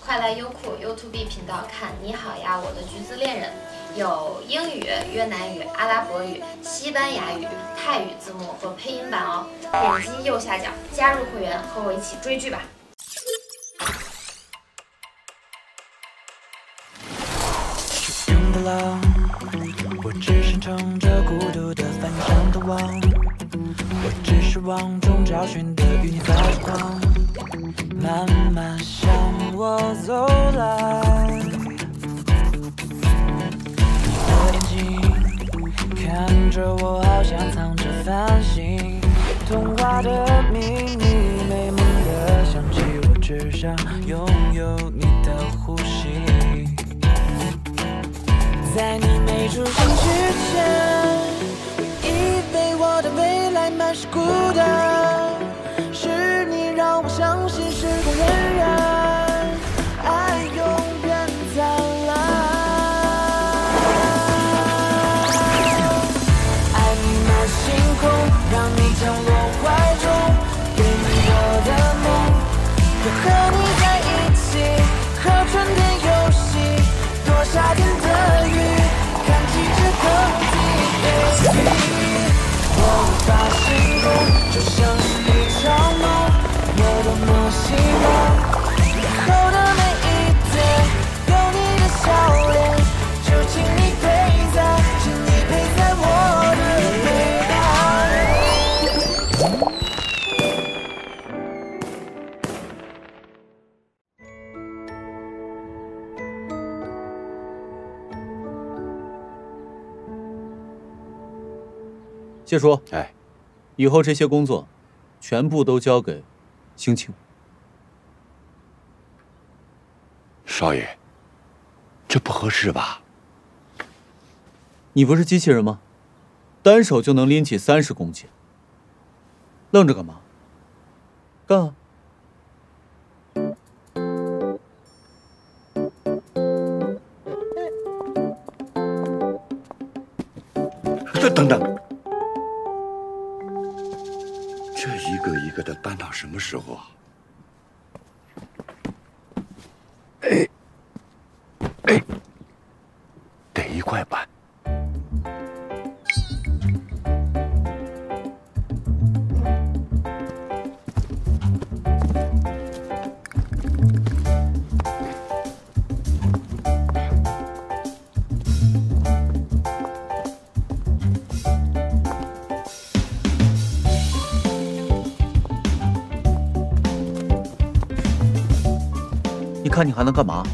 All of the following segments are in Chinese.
快来优酷 YouTube 频道看《你好呀，我的橘子恋人》，有英语、越南语、阿拉伯语、西班牙语、泰语字幕和配音版哦。点击右下角加入会员，和我一起追剧吧。 我只是乘着孤独的帆船逃亡，我只是往中找寻的与你发着光，慢慢向我走来。你的眼睛看着我，好像藏着繁星，童话的秘密，美梦的香气，我只想拥有你的呼吸。 在你没出现之前，我以为我的未来满是孤单，是你让我相信时光荏苒，爱永远灿烂。爱弥漫星空，让你降落怀中，给你我的梦，要和你在一起，和春天游戏，躲夏天的雨。 我无法形容，就像是一场梦，我多么希望以后的每一天有你的笑脸，就请你陪在我的未来。 谢叔， 哎， 以后这些工作，全部都交给星庆。 少爷，这不合适吧？ 你不是机器人吗？单手就能拎起30公斤，愣着干嘛？干啊！ 等等。 这一个一个的搬到什么时候啊？哎，得一块搬。 你看你还能干嘛？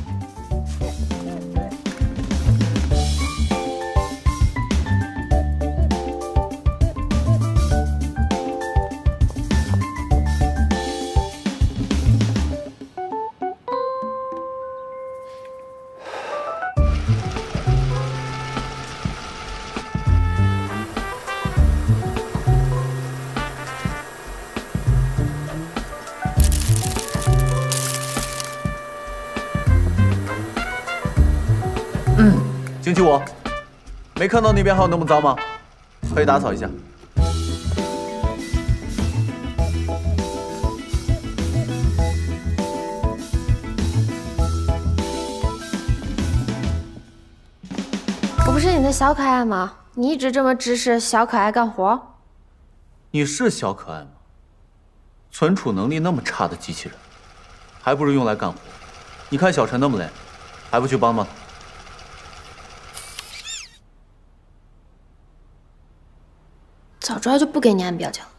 星期五，没看到那边还有那么脏吗？快去打扫一下。 我不是你的小可爱吗？你一直这么支持小可爱干活？ 你是小可爱吗？存储能力那么差的机器人，还不如用来干活。你看小陈那么累，还不去帮帮他？ 早知道就不给你按表奖了。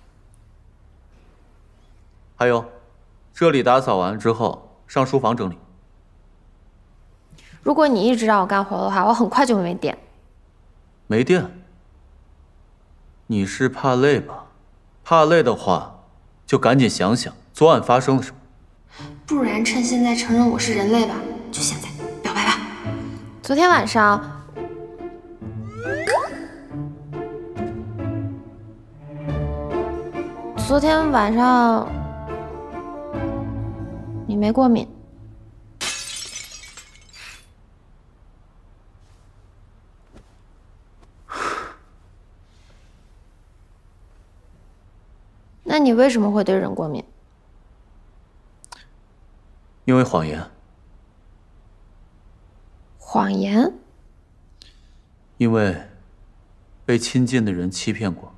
还有，这里打扫完之后，上书房整理。 如果你一直让我干活的话，我很快就会没电。 没电？你是怕累吧？怕累的话，就赶紧想想昨晚发生了什么。 不然趁现在承认我是人类吧，就现在表白吧。昨天晚上。 昨天晚上你没过敏，那你为什么会对人过敏？ 因为谎言。 谎言？ 因为被亲近的人欺骗过。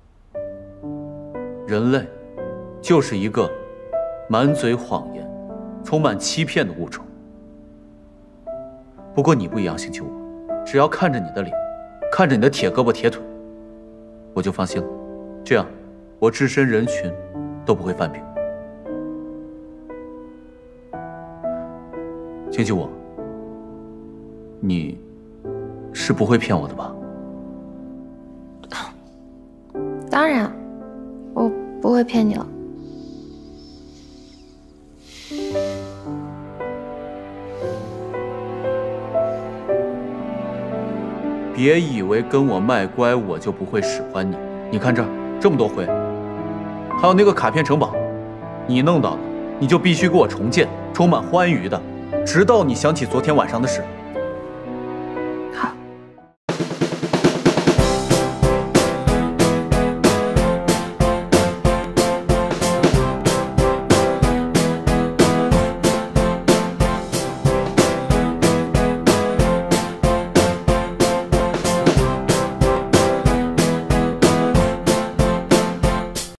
人类就是一个满嘴谎言、充满欺骗的物种。不过你不一样，星期五，只要看着你的脸，看着你的铁胳膊铁腿，我就放心了。这样，我置身人群都不会犯病。星期五，你是不会骗我的吧？ 当然，我不会骗你了。 别以为跟我卖乖，我就不会使唤你。你看这儿这么多灰，还有那个卡片城堡，你弄到的，你就必须给我重建，充满欢愉的，直到你想起昨天晚上的事。